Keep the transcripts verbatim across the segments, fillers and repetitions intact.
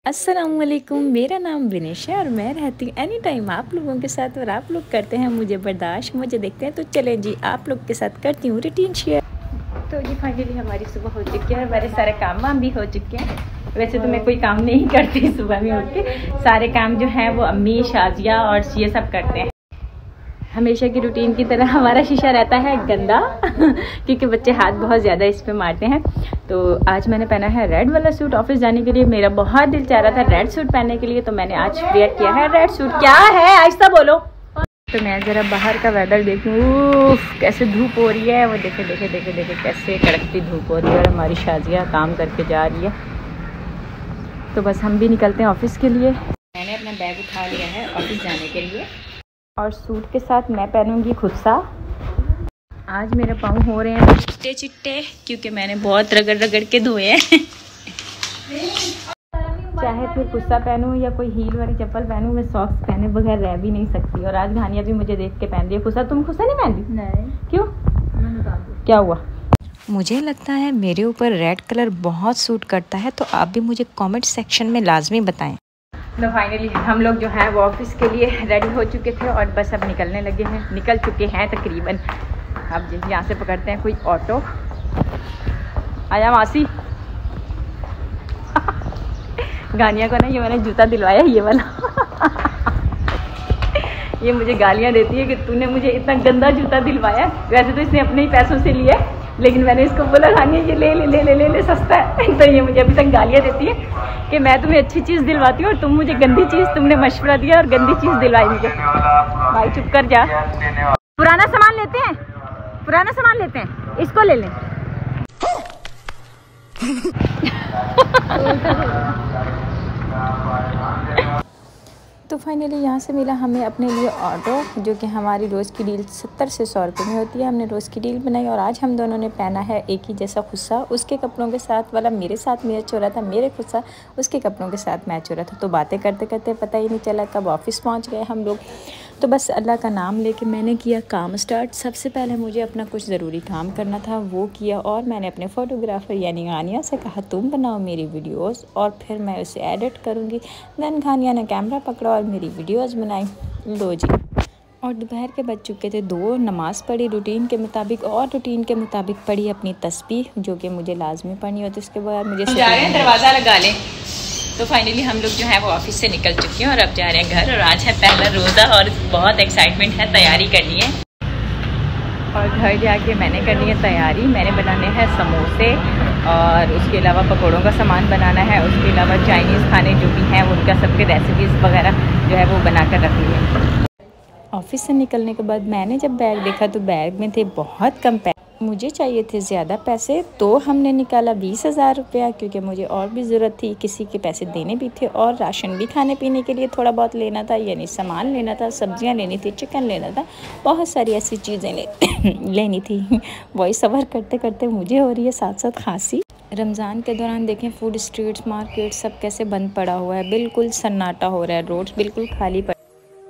अस्सलामुअलैकुम, मेरा नाम विनेश है और मैं रहती हूँ एनी टाइम आप लोगों के साथ। और आप लोग करते हैं मुझे बर्दाश्त, मुझे देखते हैं, तो चलें जी आप लोग के साथ करती हूँ रूटीन शेयर। तो जी फाइनली हमारी सुबह हो चुकी है और हमारे सारे काम वाम भी हो चुके हैं। वैसे तो मैं कोई काम नहीं करती सुबह में उठ के, सारे काम जो हैं वो अम्मी, शाजिया और ये सब करते हैं। हमेशा की रूटीन की तरह हमारा शीशा रहता है गंदा क्योंकि बच्चे हाथ बहुत ज़्यादा इस पे मारते हैं। तो आज मैंने पहना है रेड वाला सूट ऑफिस जाने के लिए। मेरा बहुत दिल चाह रहा था रेड सूट पहनने के लिए, तो मैंने आज वेयर किया है रेड सूट। क्या है आहिस्ता बोलो। तो मैं ज़रा बाहर का वेदर देखूँ, कैसे धूप हो रही है। वो देखे देखे देखे देखे कैसे कड़कती धूप हो रही है और हमारी शाजिया काम करके जा रही है। तो बस हम भी निकलते हैं ऑफिस के लिए। मैंने अपना बैग उठा लिया है ऑफिस जाने के लिए और सूट के साथ मैं पहनूंगी खुस्सा। आज मेरे पाँव हो रहे हैं चिट्टे चिट्टे क्योंकि मैंने बहुत रगड़ रगड़ के धोए हैं चाहे फिर खुस्सा पहनूं या कोई हील वाली चप्पल पहनूं, मैं सॉक्स पहने बगैर रह भी नहीं सकती। और आज घानिया भी मुझे देख के पहन रही है खुस्सा। तुम खुस्सा नहीं पहनती? नहीं। क्यों? क्या हुआ? मुझे लगता है मेरे ऊपर रेड कलर बहुत सूट करता है, तो आप भी मुझे कमेंट सेक्शन में लाजमी बताएं। तो फाइनली हम लोग जो है वो ऑफिस के लिए रेडी हो चुके थे और बस अब निकलने लगे हैं, निकल चुके हैं तकरीबन। अब यहाँ से पकड़ते हैं कोई ऑटो। आया मासी गानिया को ना ये मैंने जूता दिलवाया ये वाला ये मुझे गालियाँ देती है कि तूने मुझे इतना गंदा जूता दिलवाया। वैसे तो इसने अपने ही पैसों से लिया, लेकिन मैंने इसको बोला गानिया ये ले ले ले ले ले, ले सस्ता है। तो ये मुझे अभी तक गालियाँ देती है कि मैं तुम्हें अच्छी चीज़ दिलवाती हूँ और तुम मुझे गंदी चीज़, तुमने मशवरा दिया और गंदी चीज़ दिलवाई मुझे। भाई चुप कर जा। पुराना सामान लेते हैं, पुराना सामान लेते हैं, इसको ले लें। तो फाइनली यहाँ से मिला हमें अपने लिए ऑटो, जो कि हमारी रोज़ की डील सत्तर से सौ रुपये में होती है। हमने रोज़ की डील बनाई और आज हम दोनों ने पहना है एक ही जैसा खुस्सा। उसके कपड़ों के साथ वाला मेरे साथ मैच हो रहा था, मेरे खुस्सा उसके कपड़ों के साथ मैच हो रहा था। तो बातें करते करते पता ही नहीं चला कब ऑफिस पहुँच गए हम लोग। तो बस अल्लाह का नाम लेके मैंने किया काम स्टार्ट। सबसे पहले मुझे अपना कुछ ज़रूरी काम करना था, वो किया और मैंने अपने फ़ोटोग्राफ़र यानी गानिया से कहा तुम बनाओ मेरी वीडियोस और फिर मैं उसे एडिट करूँगी। दैन गानिया ने कैमरा पकड़ा और मेरी वीडियोस बनाई। लो जी। और दोपहर के बज चुके थे दो। नमाज़ पढ़ी रूटीन के मुताबिक और रूटीन के मुताबिक पढ़ी अपनी तस्बीह, जो कि मुझे लाजमी पढ़नी होती है। उसके बाद मुझे जा रहे हैं दरवाज़ा लगा लें। तो फाइनली हम लोग जो है वो ऑफिस से निकल चुके हैं और अब जा रहे हैं घर। और आज है पहला रोज़ा और बहुत एक्साइटमेंट है, तैयारी करनी है। और घर जाके मैंने करनी है तैयारी। मैंने बनाने हैं समोसे और उसके अलावा पकौड़ों का सामान बनाना है। उसके अलावा चाइनीज़ खाने जो भी हैं उनका सबके रेसिपीज़ वगैरह जो है वो बना कर रखनी है। ऑफिस से निकलने के बाद मैंने जब बैग देखा तो बैग में थे बहुत कम पैसे। मुझे चाहिए थे ज़्यादा पैसे, तो हमने निकाला बीस हज़ार रुपया, क्योंकि मुझे और भी ज़रूरत थी, किसी के पैसे देने भी थे और राशन भी खाने पीने के लिए थोड़ा बहुत लेना था, यानी सामान लेना था, सब्जियां लेनी थी, चिकन लेना था, बहुत सारी ऐसी चीज़ें ले, लेनी थी। वॉइस ओवर करते करते मुझे हो रही है साथ साथ खांसी। रमज़ान के दौरान देखें फूड स्ट्रीट्स, मार्केट सब कैसे बंद पड़ा हुआ है, बिल्कुल सन्नाटा हो रहा है, रोड्स बिल्कुल खाली पड़े।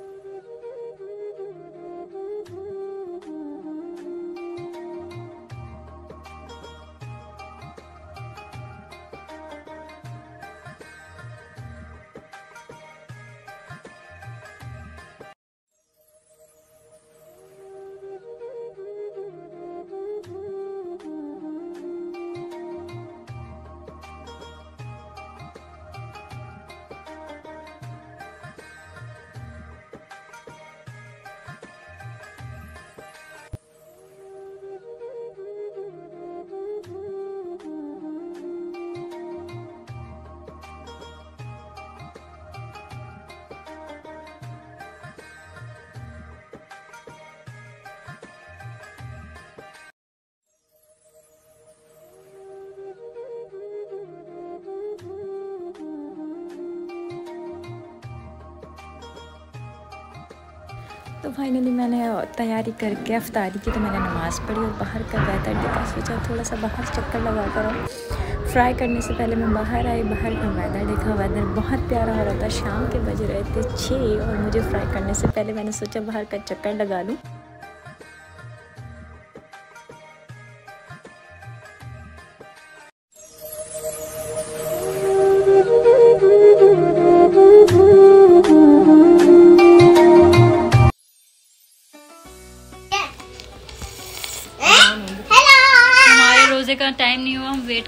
तो फाइनली मैंने तैयारी करके अफ्तारी की, तो मैंने नमाज़ पढ़ी और बाहर का वेदर देखा, सोचा थोड़ा सा बाहर चक्कर लगा कर। फ्राई करने से पहले मैं बाहर आई, बाहर का वेदर देखा, वेदर बहुत प्यारा हो रहा था। शाम के बज रहे थे छः और मुझे फ्राई करने से पहले मैंने सोचा बाहर का चक्कर लगा लूँ।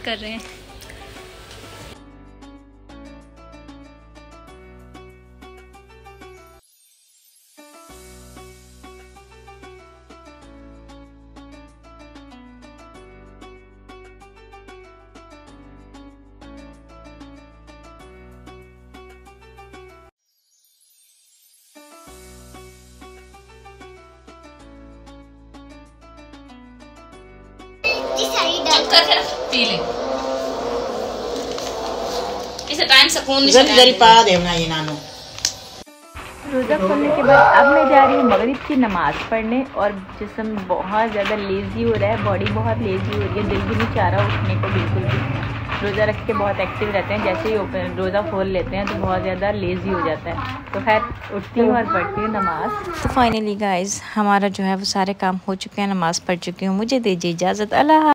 कर रहे हैं। इसे टाइम सुकून जल्दी जल्दी पा देना ये नानू। रोज़ा खोलने के बाद अब मैं जा रही हूँ मगरिब की नमाज़ पढ़ने और जिस्म बहुत ज़्यादा लेज़ी हो रहा है, बॉडी बहुत लेज़ी हो रही है, दिल भी नहीं चाह रहा उठने को बिल्कुल भी। रोज़ा रख के बहुत एक्टिव रहते हैं, जैसे ही ओपन रोज़ा खोल लेते हैं तो बहुत ज़्यादा लेज़ी हो जाता है। तो खैर उठती हूँ और पढ़ती हूँ नमाज़। तो फाइनली गाइज़ हमारा जो है वो सारे काम हो चुके हैं, नमाज़ पढ़ चुकी हूँ। मुझे दीजिए इजाज़त। अल्लाह।